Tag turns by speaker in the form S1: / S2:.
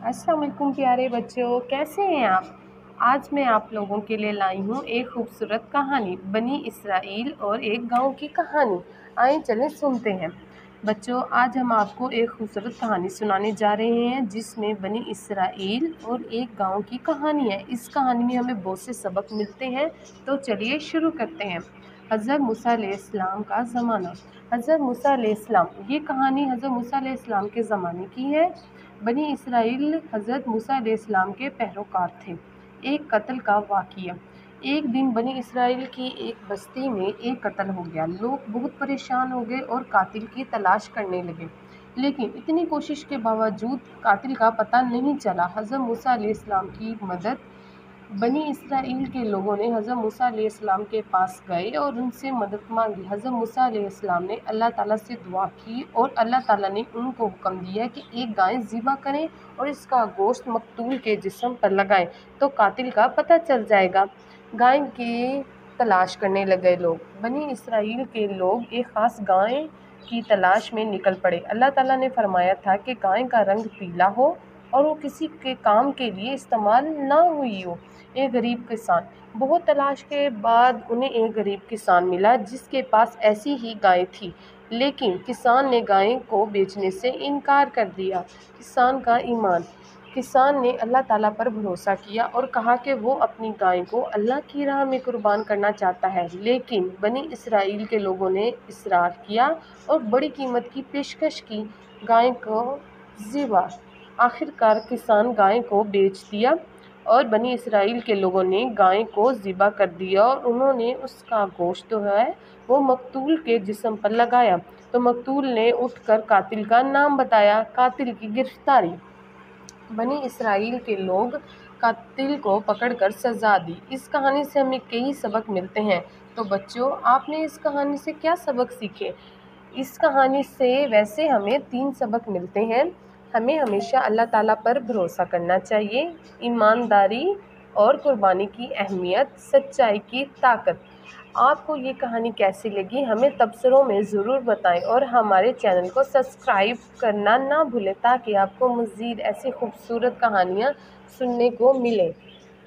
S1: अस्सलाम वालेकुम प्यारे बच्चों, कैसे हैं आप। आज मैं आप लोगों के लिए लाई हूँ एक खूबसूरत कहानी, बनी इसराइल और एक गांव की कहानी। आइए चलें सुनते हैं। बच्चों, आज हम आपको एक खूबसूरत कहानी सुनाने जा रहे हैं जिसमें बनी इसराइल और एक गांव की कहानी है। इस कहानी में हमें बहुत से सबक मिलते हैं, तो चलिए शुरू करते हैं। हज़रत मूसा अलैहिस्सलाम का ज़माना। हज़रत मूसा अलैहिस्सलाम, ये कहानी हज़रत मूसा अलैहिस्सलाम के ज़माने की है। बनी इसराइल हज़रत मूसा अलैहिस्सलाम के पैरोकार थे। एक कत्ल का वाक़िया। एक दिन बनी इसराइल की एक बस्ती में एक कत्ल हो गया। लोग बहुत परेशान हो गए और कातिल की तलाश करने लगे, लेकिन इतनी कोशिश के बावजूद कातिल का पता नहीं चला। हज़रत मूसा अलैहिस्सलाम की मदद बनी इसराइल के लोगों ने हज़रत मूसा अलैहिस्सलाम के पास गए और उनसे मदद मांगी। हज़रत मूसा अलैहिस्सलाम ने अल्लाह ताला से दुआ की और अल्लाह ताला ने उनको हुक्म दिया कि एक गाय ज़िबा करें और इसका गोश्त मकतूल के जिस्म पर लगाएं, तो कातिल का पता चल जाएगा। गाय की तलाश करने लगे लोग। बनी इसराइल के लोग एक ख़ास गाय की तलाश में निकल पड़े। अल्लाह ताला ने फरमाया था कि गाय का रंग पीला हो और वो किसी के काम के लिए इस्तेमाल ना हुई हो। एक गरीब किसान, बहुत तलाश के बाद उन्हें एक गरीब किसान मिला जिसके पास ऐसी ही गाय थी, लेकिन किसान ने गाय को बेचने से इनकार कर दिया। किसान का ईमान। किसान ने अल्लाह ताला पर भरोसा किया और कहा कि वो अपनी गाय को अल्लाह की राह में कुर्बान करना चाहता है, लेकिन बनी इसराइल के लोगों ने इसरार किया और बड़ी कीमत की पेशकश की। गाय को ज़िबा। आखिरकार किसान गाय को बेच दिया और बनी इसराइल के लोगों ने गाय को ज़िबा कर दिया और उन्होंने उसका गोश्त जो है वो मकतूल के जिस्म पर लगाया, तो मकतूल ने उठकर कातिल का नाम बताया। कातिल की गिरफ्तारी। बनी इसराइल के लोग कातिल को पकड़कर सज़ा दी। इस कहानी से हमें कई सबक मिलते हैं। तो बच्चों, आपने इस कहानी से क्या सबक सीखे। इस कहानी से वैसे हमें 3 सबक मिलते हैं। हमें हमेशा अल्लाह ताला पर भरोसा करना चाहिए, ईमानदारी और कुर्बानी की अहमियत, सच्चाई की ताकत। आपको ये कहानी कैसी लगी हमें तबसरों में ज़रूर बताएं और हमारे चैनल को सब्सक्राइब करना ना भूलें ताकि आपको मज़ीद ऐसी खूबसूरत कहानियाँ सुनने को मिलें।